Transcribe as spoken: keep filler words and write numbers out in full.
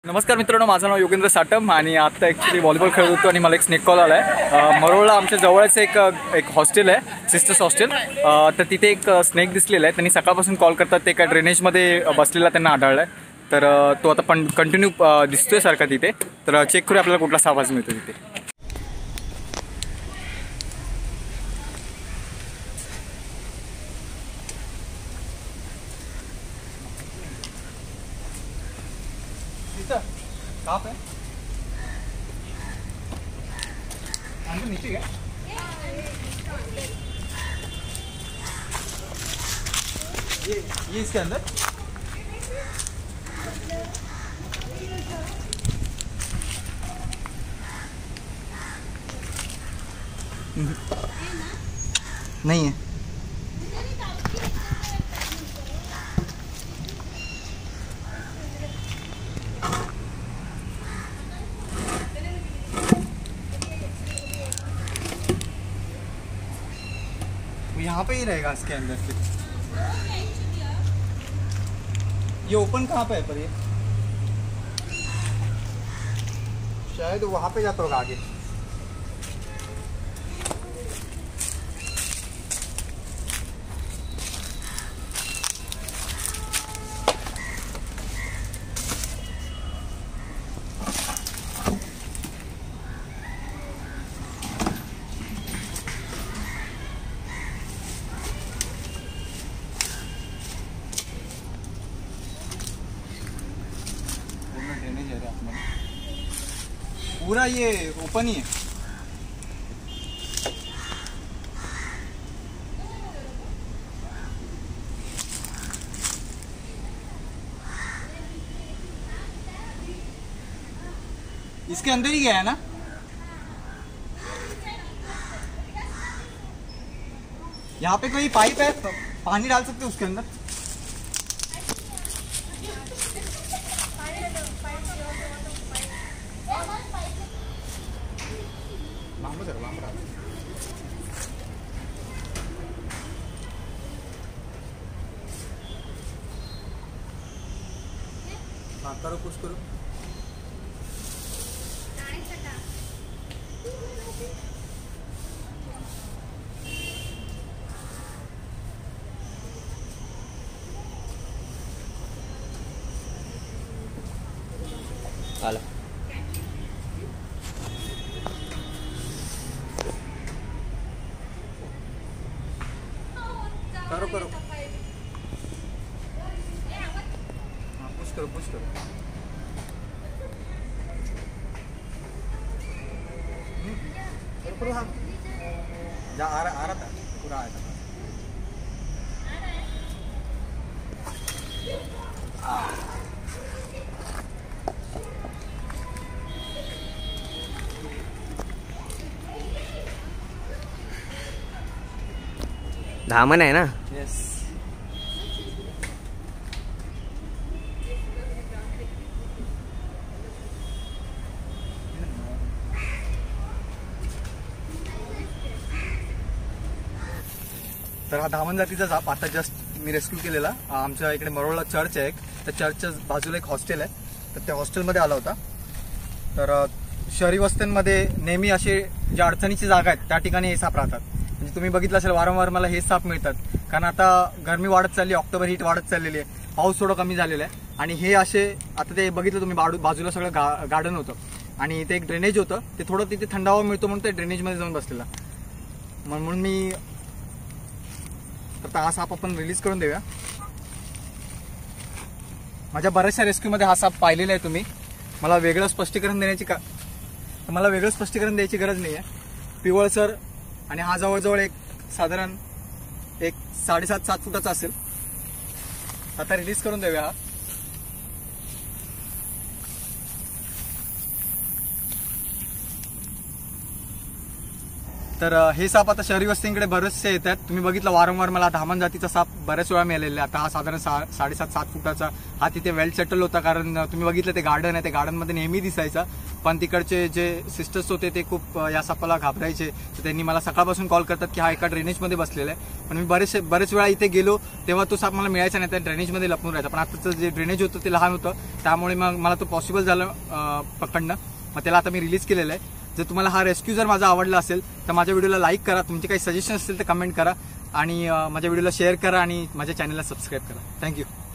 नमस्कार मित्रांनो, माझं नाव योगेंद्र साटम आणि आता ॲक्च्युली व्हॉलीबॉल खेळत होतो आणि मला एक स्नेक कॉल आला आहे. मरोळला आमच्या जवळच एक एक हॉस्टेल आहे, सिस्टर्स हॉस्टेल. तर तिथे एक स्नेक दिसलेला आहे. त्यांनी सकाळपासून कॉल करतात, ते काय ड्रेनेजमध्ये बसलेला त्यांना आढळला आहे. तर तो आता पण कंटिन्यू दिसतोय सारखा तिथे. तर चेक करूया आपल्याला कुठला सावज मिळतो तिथे. कहाँ पे? अंदर नीचे क्या? ये ये इसके अंदर? नहीं है. यहाँ पे ही रहेगा इसके अंदर. फिर ये ओपन कहाँ पे है? पर ये शायद वहाँ पे जाता होगा आगे. पूरा ये ओपन ही है. इसके अंदर ही गया है ना? यहाँ पे कोई पाइप है, पानी डाल सकते हो उसके अंदर. हाँ करो, कुछ करो. आला करो करो. हाँ पुश करो पुश करो. करो करो. हाँ जा आ रहा आ रहा था, पूरा आया था. धामन है ना? यस. तर हा धामण जातीचा साप आता जस्ट मी रेस्क्यू केलेला. आमच्या इकडे मरोळला चर्च आहे एक, त्या चर्चच्या बाजूला एक हॉस्टेल आहे. तर त्या हॉस्टेलमध्ये आला होता. तर शहरी वस्त्यांमध्ये नेहमी असे ज्या अडचणीची जागा आहेत त्या ठिकाणी हे साप राहतात. म्हणजे तुम्ही बघितलं असेल, वारंवार मला हे साप मिळतात. कारण आता गरमी वाढत चालली, ऑक्टोबर हीट वाढत चाललेली आहे, पाऊस थोडं कमी झालेला आहे. आणि हे असे आता ते बघितलं तुम्ही, बाजूला सगळं गा गार्डन होतं आणि ते एक ड्रेनेज होतं. ते थोडं तिथे थंडावा मिळतो म्हणून ते ड्रेनेजमध्ये जाऊन बसलेला. म्हणून मी आता हा साप आपण रिलीज करून देऊया. माझ्या बऱ्याचशा रेस्क्यूमध्ये हा साप पाहिलेला आहे तुम्ही. मला वेगळं स्पष्टीकरण देण्याची का मला वेगळं स्पष्टीकरण द्यायची गरज नाही आहे. पिवळसर आणि हा जवळजवळ एक साधारण एक साडेसात सात फुटाचा असेल. आता रिलीज करून देऊया हा. तर अ, हे साप आता शहरी वस्तींकडे बरेचसे येतात. तुम्ही बघितलं वारंवार मला धामण जातीचा साप बऱ्याच वेळा मिळालेला आहे. आता हा साधारण सा साडेसात सात फुटाचा हा तिथे वेल सेटल होता, कारण अ, तुम्ही बघितलं ते गार्डन आहे, ते गार्डनमध्ये नेहमी दिसायचा. पण तिकडचे जे सिस्टर्स होते ते खूप अ, या सापाला घाबरायचे. तर त्यांनी मला सकाळपासून कॉल करतात की हा एका ड्रेनेजमध्ये बसलेला आहे. पण मी बरेच बरेच वेळा इथे गेलो तेव्हा तो साप मला मिळायचा नाही, त्या ड्रेनेजमध्ये लपून राहायचा. पण आताचं जे ड्रेनेज होतं ते लहान होतं, त्यामुळे मग मला तो पॉसिबल झालं अ, पकडणं. मग त्याला आता मी रिलीज केलेलं आहे. जर तुम्हाला हा रेस्क्यू जर माझा आवडला असेल तर माझ्या व्हिडिओला लाईक करा, तुमचे काही सजेशन असतील तर कमेंट करा आणि अ, माझ्या व्हिडिओला शेअर करा आणि माझ्या चॅनलला सबस्क्राईब करा. थँक्यू.